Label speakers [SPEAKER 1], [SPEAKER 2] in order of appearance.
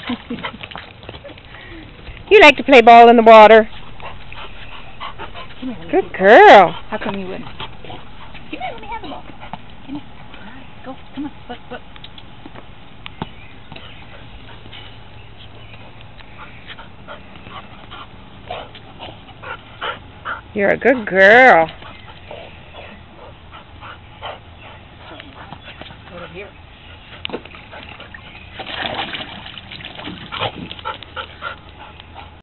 [SPEAKER 1] You like to play ball in the water. Good girl.
[SPEAKER 2] How come you wouldn't? Come here, let me have the ball. Come here. All right, go. Come on. Look.
[SPEAKER 1] You're a good girl.
[SPEAKER 2] Over here.